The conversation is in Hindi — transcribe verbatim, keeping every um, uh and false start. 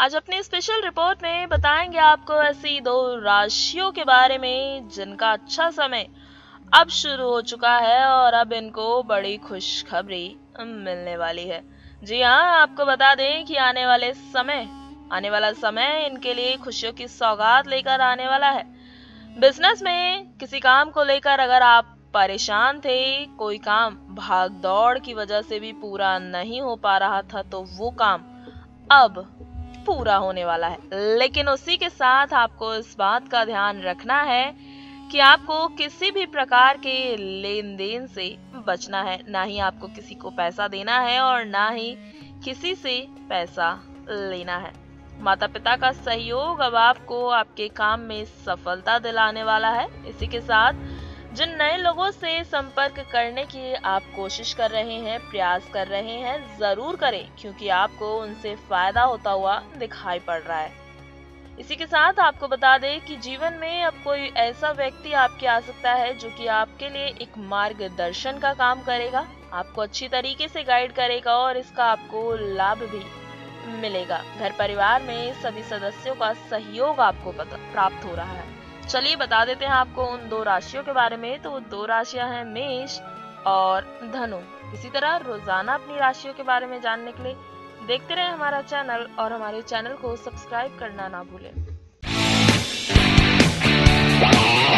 आज अपनी स्पेशल रिपोर्ट में बताएंगे आपको ऐसी दो राशियों के बारे में जिनका अच्छा समय अब शुरू हो चुका है और अब इनको बड़ी खुशखबरी मिलने वाली है। जी हाँ, आपको बता दें कि आने वाले समय आने वाला समय इनके लिए खुशियों की सौगात लेकर आने वाला है। बिजनेस में किसी काम को लेकर अगर आप परेशान थे, कोई काम भाग दौड़ की वजह से भी पूरा नहीं हो पा रहा था, तो वो काम अब पूरा होने वाला है। लेकिन उसी के साथ आपको इस बात का ध्यान रखना है कि आपको किसी भी प्रकार के लेन देन से बचना है। ना ही आपको किसी को पैसा देना है और ना ही किसी से पैसा लेना है। माता पिता का सहयोग अब आपको आपके काम में सफलता दिलाने वाला है। इसी के साथ जिन नए लोगों से संपर्क करने की आप कोशिश कर रहे हैं, प्रयास कर रहे हैं, जरूर करें, क्योंकि आपको उनसे फायदा होता हुआ दिखाई पड़ रहा है। इसी के साथ आपको बता दें कि जीवन में अब कोई ऐसा व्यक्ति आपके आ सकता है जो कि आपके लिए एक मार्गदर्शन का काम करेगा, आपको अच्छी तरीके से गाइड करेगा और इसका आपको लाभ भी मिलेगा। घर परिवार में सभी सदस्यों का सहयोग आपको प्राप्त हो रहा है। चलिए बता देते हैं आपको उन दो राशियों के बारे में। तो दो राशियां हैं मेष और धनु। इसी तरह रोजाना अपनी राशियों के बारे में जानने के लिए देखते रहे हमारा चैनल और हमारे चैनल को सब्सक्राइब करना ना भूलें।